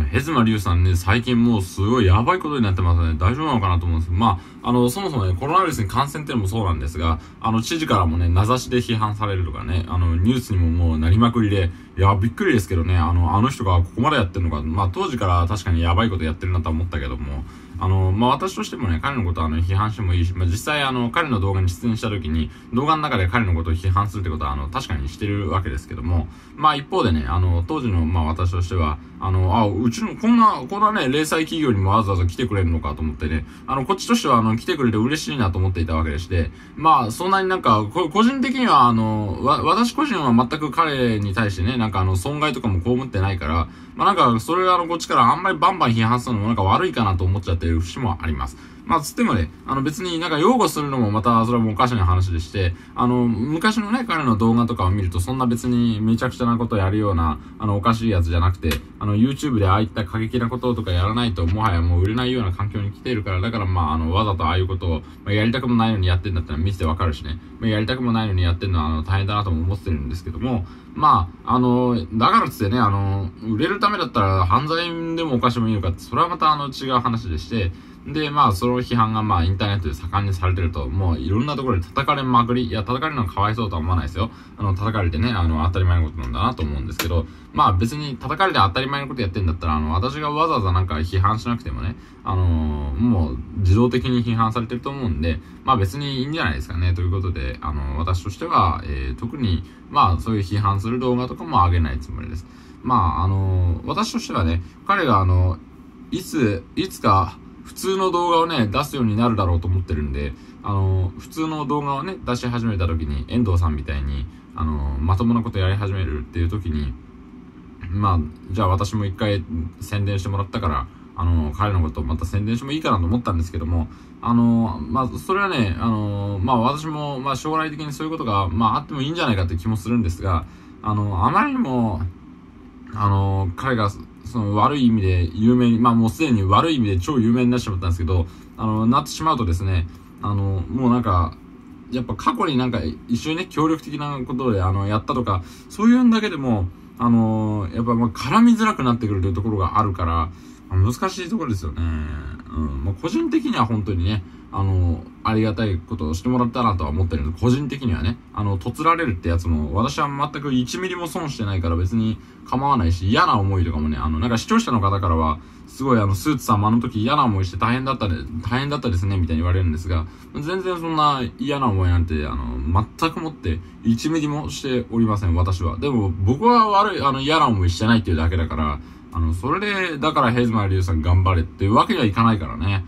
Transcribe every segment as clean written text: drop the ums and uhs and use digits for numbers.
ヘズマリュウさんね、最近もうすごいやばいことになってますね。大丈夫なのかなと思うんですけど、そもそもね、コロナウイルスに感染っていうのもそうなんですが、知事からもね、名指しで批判されるとかね、ニュースにももうなりまくりで、いや、びっくりですけどね、あの人がここまでやってるのか、当時から確かにやばいことやってるなとは思ったけども、私としてもね、彼のことは批判してもいいし、実際彼の動画に出演した時に、動画の中で彼のことを批判するってことは、確かにしてるわけですけども、一方でね、当時の、私としては、うちの、こんなね、零細企業にもわざわざ来てくれるのかと思ってね、こっちとしては、来てくれて嬉しいなと思っていたわけでして、そんなになんか、個人的には、私個人は全く彼に対してね、損害とかも被ってないから、それがこっちからあんまりバンバン批判するのも悪いかなと思っちゃってる節もあります。つってもね、別に擁護するのもまた、それはもうおかしな話でして、昔のね、彼の動画とかを見ると、そんな別にめちゃくちゃなことをやるような、おかしいやつじゃなくて、YouTube でああいった過激なこととかやらないと、もはやもう売れないような環境に来ているから、だからわざとああいうことを、やりたくもないのにやってんだったら見ててわかるしね、やりたくもないのにやってんのは、大変だなとも思ってるんですけども、だからつってね、売れるためだったら犯罪でも犯してもいいのかって、それはまた違う話でして、で、その批判がインターネットで盛んにされてると、もういろんなところで叩かれまくり、いや、叩かれるのはかわいそうとは思わないですよ。叩かれてね、当たり前のことなんだなと思うんですけど、別に叩かれて当たり前のことやってんだったら、私がわざわざ批判しなくてもね、もう自動的に批判されてると思うんで、別にいいんじゃないですかね、ということで、私としては、特に、そういう批判する動画とかも上げないつもりです。私としてはね、彼がいつか、普通の動画をね、出すようになるだろうと思ってるんで、普通の動画をね、出し始めた時に、遠藤さんみたいに、まともなことやり始めるっていう時に、じゃあ私も一回宣伝してもらったから、彼のことをまた宣伝してもいいかなと思ったんですけども、それはね、私も、将来的にそういうことが、あってもいいんじゃないかって気もするんですが、あまりにも、彼が、その悪い意味で有名に、もうすでに悪い意味で超有名になってしまったんですけど、なってしまうとですね、もうやっぱ過去に一緒にね、協力的なことでやったとか、そういうんだけでも、やっぱ絡みづらくなってくるというところがあるから、難しいところですよね。個人的には本当にね、ありがたいことをしてもらったなとは思ってるんで、個人的にはね、とつられるってやつも、私は全く1ミリも損してないから別に構わないし、嫌な思いとかもね、視聴者の方からは、すごいスーツさんも時嫌な思いして大変だったですね、みたいに言われるんですが、全然そんな嫌な思いなんて、全くもって1ミリもしておりません、私は。でも、僕は嫌な思いしてないっていうだけだから、それで、だからヘズマリュウさん頑張れっていうわけにはいかないからね。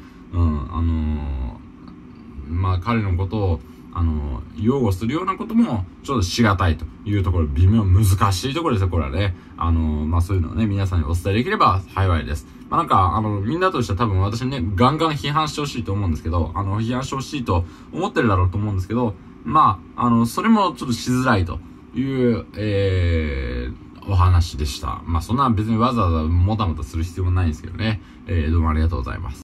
彼のことを、擁護するようなことも、ちょっとしがたいというところ、微妙、難しいところですよ、これはね。そういうのをね、皆さんにお伝えできれば幸いです。みんなとしては多分私ね、ガンガン批判してほしいと思うんですけど、批判してほしいと思ってるだろうと思うんですけど、それもちょっとしづらいという、お話でした。そんな別にわざわざもたもたする必要もないんですけどね。どうもありがとうございます。